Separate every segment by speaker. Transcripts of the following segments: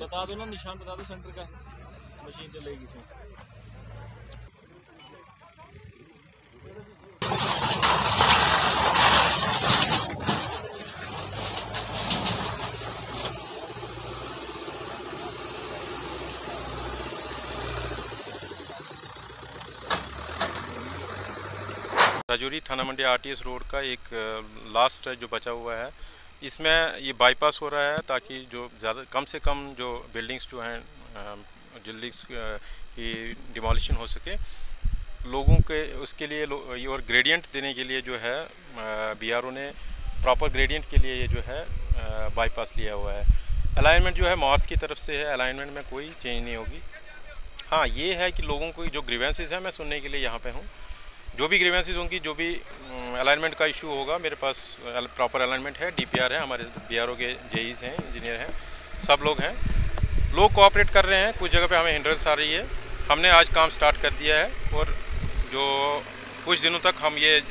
Speaker 1: बता दो ना, निशान बता दो सेंटर का, मशीन चलेगी इसमें।
Speaker 2: राजौरी थाना मंडी आरटीएस रोड का एक लास्ट जो बचा हुआ है, इसमें ये बाईपास हो रहा है ताकि जो ज़्यादा कम से कम जो बिल्डिंग्स जो हैं बिल्डिंग्स की डिमोलिशन हो सके लोगों के, उसके लिए और ग्रेडियंट देने के लिए जो है बीआरओ ने प्रॉपर ग्रेडियंट के लिए ये जो है बाईपास लिया हुआ है। अलाइनमेंट जो है नॉर्थ की तरफ से है, अलाइनमेंट में कोई चेंज नहीं होगी। हाँ, ये है कि लोगों को जो ग्रीवेंसेस हैं मैं सुनने के लिए यहाँ पे हूँ। जो भी ग्रीवेंसेस होंगी, जो भी अलाइनमेंट का इशू होगा, मेरे पास प्रॉपर अलाइनमेंट है, डीपीआर है, हमारे बीआरओ के जेईज हैं, इंजीनियर हैं, सब लोग हैं। लोग कोऑपरेट कर रहे हैं। कुछ जगह पे हमें हिंड्रेंस आ रही है। हमने आज काम स्टार्ट कर दिया है और जो कुछ दिनों तक हम ये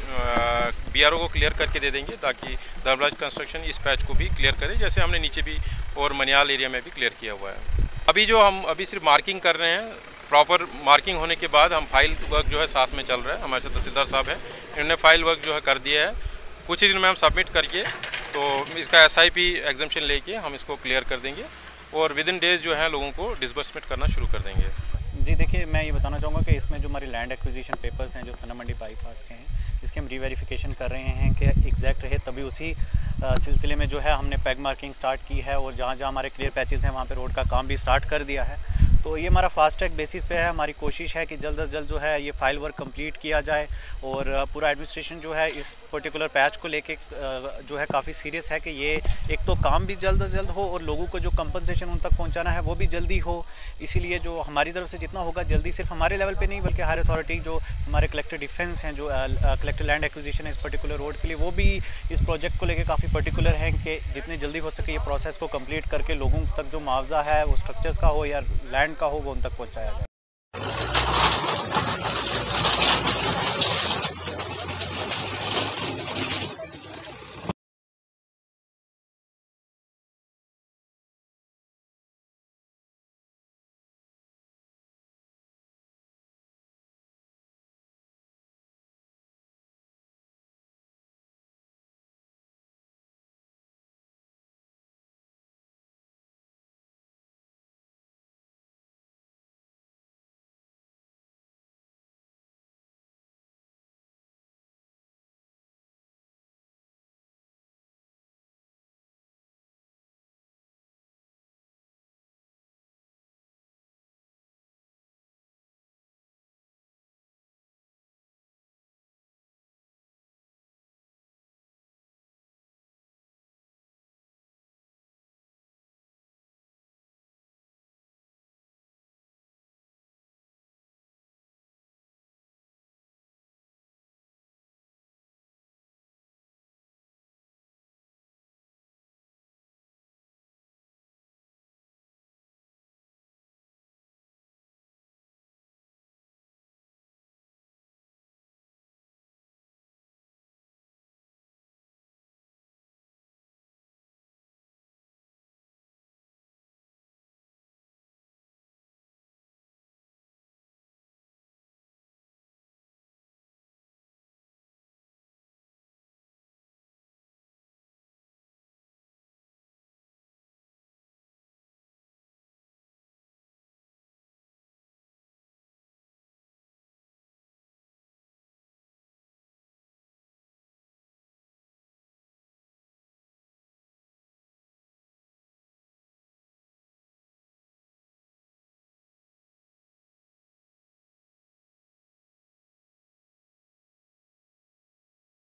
Speaker 2: बीआरओ को क्लियर करके दे देंगे ताकि धर्मराज कंस्ट्रक्शन इस पैच को भी क्लियर करे, जैसे हमने नीचे भी और मनियाल एरिया में भी क्लियर किया हुआ है। अभी सिर्फ मार्किंग कर रहे हैं। प्रॉपर मार्किंग होने के बाद हम फाइल वर्क जो है साथ में चल रहा है। हमारे साथ तहसीलदार साहब हैं, इन्होंने फाइल वर्क जो है कर दिया है। कुछ ही दिन में हम सबमिट करके तो इसका एसआईपी एग्जाम्पशन लेके हम इसको क्लियर कर देंगे और विद इन डेज जो है लोगों को डिसबर्समेंट करना शुरू कर देंगे।
Speaker 3: जी देखिए, मैं ये बताना चाहूँगा कि इसमें जो हमारे लैंड एक्विजिशन पेपर्स हैं जो थाना मंडी बाईपास के हैं, इसके हम रीवेरिफिकेशन कर रहे हैं कि एग्जैक्ट रहे। तभी उसी सिलसिले में जो है हमने पैग मार्किंग स्टार्ट की है और जहाँ जहाँ हमारे क्लियर पैचेस हैं वहाँ पे रोड का काम भी स्टार्ट कर दिया है। तो ये हमारा फास्ट ट्रैक बेसिस पे है। हमारी कोशिश है कि जल्द से जल्द जो है ये फाइल वर्क कंप्लीट किया जाए और पूरा एडमिनिस्ट्रेशन जो है इस पर्टिकुलर पैच को लेके जो है काफ़ी सीरियस है कि ये एक तो काम भी जल्द से जल्द हो और लोगों को जो कंपनसेशन उन तक पहुंचाना है वो भी जल्दी हो। इसीलिए जो हमारी तरफ से जितना होगा जल्दी, सिर्फ हमारे लेवल पे नहीं बल्कि हायर अथॉरिटी जो हमारे कलेक्टर डिफेंस हैं, जो कलेक्टर लैंड एक्विजिशन है इस पर्टिकुलर रोड के लिए, वो भी इस प्रोजेक्ट को लेकर काफ़ी पर्टिकुलर हैं कि जितनी जल्दी हो सके ये प्रोसेस को कंप्लीट करके लोगों तक जो मुआवजा है वो स्ट्रक्चर्स का हो या लैंड का हो वो उन तक पहुँचाया जाए।